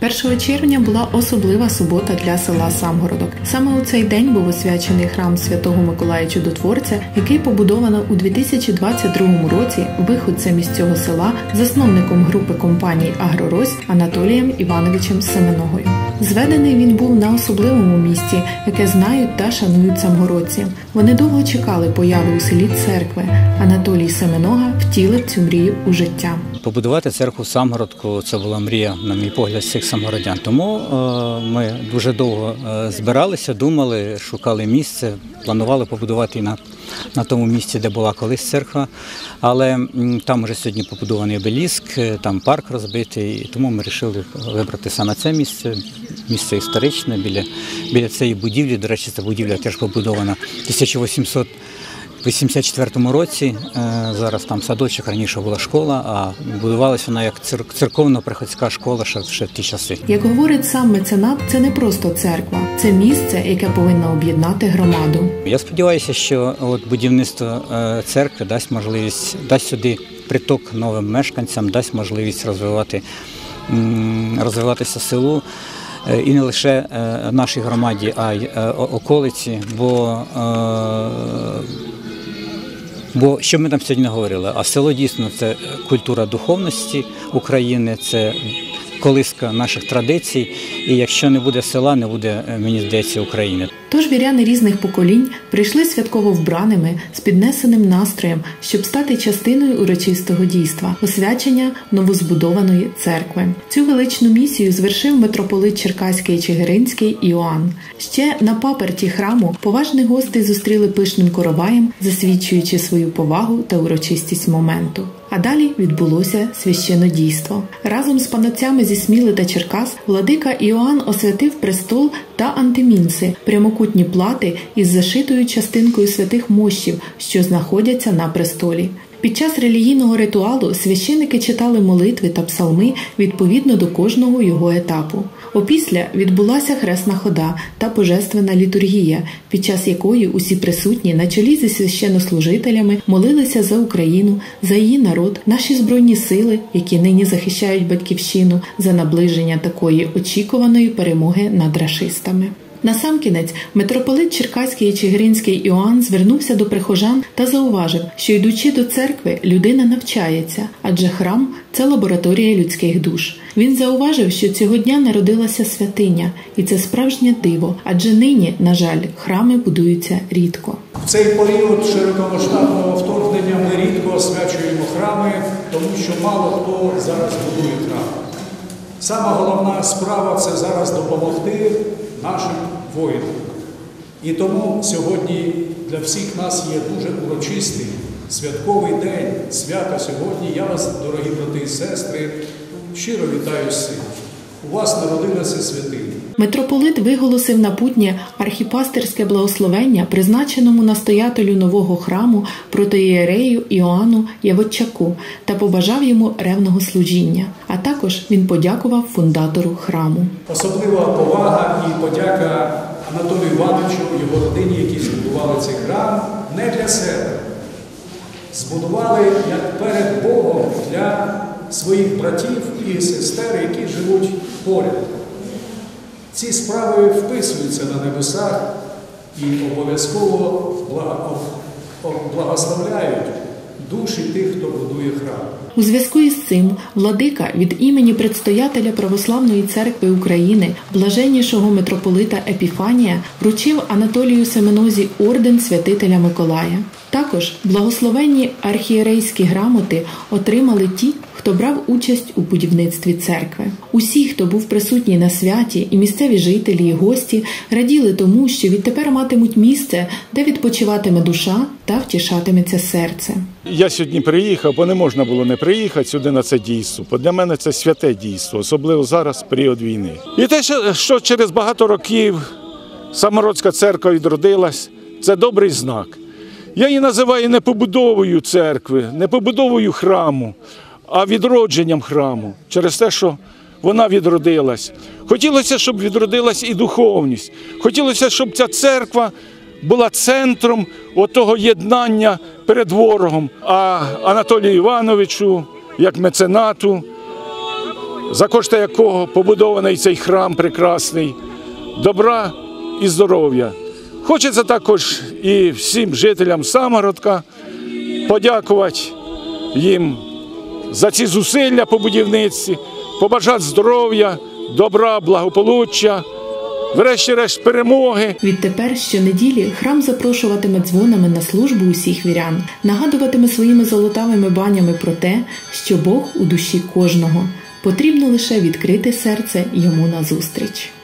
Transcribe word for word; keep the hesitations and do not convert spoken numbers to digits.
першого червня була особлива субота для села Самгородок. Саме у цей день був освячений храм Святого Миколая Чудотворця, який побудовано у дві тисячі двадцять другому році виходцем із цього села, засновником групи компаній «Агрорось» Анатолієм Івановичем Семеногою. Зведений він був на особливому місці, яке знають та шанують самгородці. Вони довго чекали появи у селі церкви. Анатолій Семенога втілив цю мрію у життя. Побудувати церкву в Самгородку – це була мрія, на мій погляд, всіх самгородян. Тому е, ми дуже довго е, збиралися, думали, шукали місце, планували побудувати і на, на тому місці, де була колись церква. Але м, там вже сьогодні побудований обеліск, там парк розбитий, і тому ми вирішили вибрати саме це місце. Місце історичне, біля, біля цієї будівлі. До речі, ця будівля теж побудована в тисяча вісімсот вісімдесят четвертому році. Зараз там садочок, раніше була школа, а будувалася вона як церковно-приходська школа ще, ще в ті часи. Як говорить сам меценат, це не просто церква, це місце, яке повинно об'єднати громаду. Я сподіваюся, що от будівництво церкви дасть можливість, дасть сюди приток новим мешканцям, дасть можливість розвивати, розвиватися селу. І не лише нашій громаді, а й околиці, бо, бо що ми там сьогодні говорили, а село дійсно це культура духовності України, це колиска наших традицій, і якщо не буде села, не буде, мені здається, України. Тож віряни різних поколінь прийшли святково вбраними, з піднесеним настроєм, щоб стати частиною урочистого дійства – освячення новозбудованої церкви. Цю величну місію звершив митрополит Черкаський і Чигиринський Іоанн. Ще на паперті храму поважних гостей зустріли пишним короваєм, засвідчуючи свою повагу та урочистість моменту. А далі відбулося священнодійство. Разом з панотцями зі Сміли та Черкас владика Іоанн освятив престол та антимінси – прямокутні плати із зашитою частинкою святих мощів, що знаходяться на престолі. Під час релігійного ритуалу священики читали молитви та псалми відповідно до кожного його етапу. Опісля відбулася хресна хода та божественна літургія, під час якої усі присутні на чолі зі священнослужителями молилися за Україну, за її народ, наші Збройні сили, які нині захищають Батьківщину, за наближення такої очікуваної перемоги над рашистами. Насамкінець митрополит Черкаський і Чигиринський Іоанн звернувся до прихожан та зауважив, що йдучи до церкви, людина навчається, адже храм – це лабораторія людських душ. Він зауважив, що цього дня народилася святиня, і це справжнє диво, адже нині, на жаль, храми будуються рідко. В цей період широкомасштабного вторгнення ми рідко освячуємо храми, тому що мало хто зараз будує храм. Сама головна справа – це зараз допомогти нашим воїнам. І тому сьогодні для всіх нас є дуже урочистий святковий день, свято сьогодні. Я вас, дорогі брати і сестри, щиро вітаю з цим. У вас народилася святиня. Митрополит виголосив на путнє архіпастерське благословення призначеному настоятелю нового храму протоієрею Іоанну Явотчаку та побажав йому ревного служіння. А також він подякував фундатору храму. Особлива повага і подяка Анатолію Івановичу, його родині, які збудували цей храм, не для себе. Збудували як перед Богом для своїх братів і сестер, які живуть поряд. Ці справи вписуються на небесах і обов'язково благословляють душі тих, хто будує храм. У зв'язку із цим владика від імені предстоятеля Православної церкви України, блаженнішого митрополита Епіфанія, вручив Анатолію Семенозі орден святителя Миколая. Також благословенні архієрейські грамоти отримали ті, хто брав участь у будівництві церкви. Усі, хто був присутній на святі, і місцеві жителі, і гості, раділи тому, що відтепер матимуть місце, де відпочиватиме душа та втішатиметься серце. Я сьогодні приїхав, бо не можна було не приїхати сюди на це дійство. Бо для мене це святе дійство, особливо зараз, в період війни. І те, що через багато років Самгородська церква відродилась, це добрий знак. Я її називаю не побудовою церкви, не побудовою храму, а відродженням храму, через те, що вона відродилась. Хотілося, щоб відродилась і духовність. Хотілося, щоб ця церква була центром отого єднання перед ворогом. А Анатолію Івановичу, як меценату, за кошти якого побудований цей храм прекрасний, добра і здоров'я. Хочеться також і всім жителям Самгородка подякувати їм за ці зусилля по будівництві, побажати здоров'я, добра, благополуччя, врешті-решт перемоги. Відтепер щонеділі храм запрошуватиме дзвонами на службу усіх вірян, нагадуватиме своїми золотавими банями про те, що Бог у душі кожного. Потрібно лише відкрити серце йому назустріч.